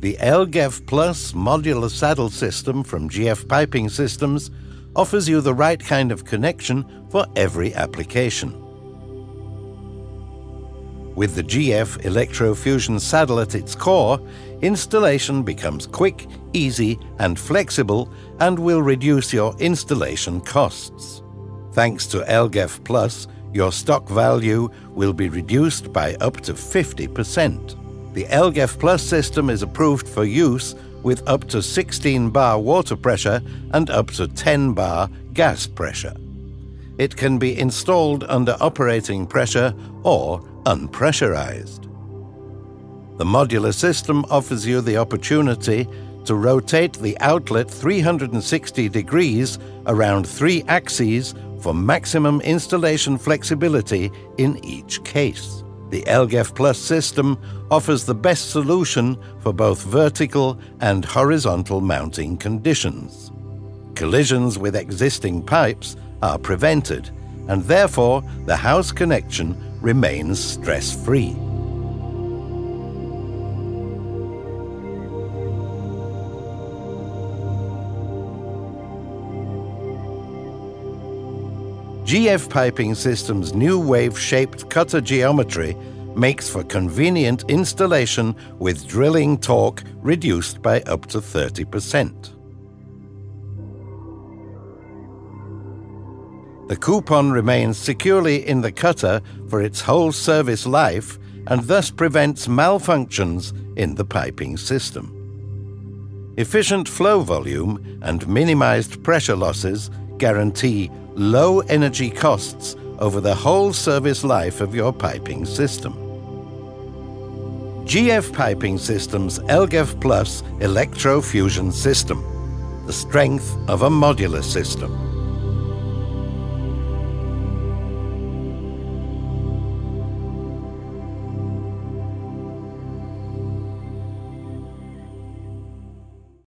The ELGEF Plus modular saddle system from GF Piping Systems offers you the right kind of connection for every application. With the GF electrofusion saddle at its core, installation becomes quick, easy and flexible and will reduce your installation costs. Thanks to ELGEF Plus, your stock value will be reduced by up to 50%. The ELGEF Plus system is approved for use with up to 16 bar water pressure and up to 10 bar gas pressure. It can be installed under operating pressure or unpressurized. The modular system offers you the opportunity to rotate the outlet 360 degrees around 3 axes for maximum installation flexibility in each case. The ELGEF Plus system offers the best solution for both vertical and horizontal mounting conditions. Collisions with existing pipes are prevented, and therefore the house connection remains stress-free. GF Piping Systems' new wave-shaped cutter geometry makes for convenient installation with drilling torque reduced by up to 30%. The coupon remains securely in the cutter for its whole service life and thus prevents malfunctions in the piping system. Efficient flow volume and minimized pressure losses guarantee low energy costs over the whole service life of your piping system. GF Piping Systems ELGEF Plus electrofusion system, the strength of a modular system.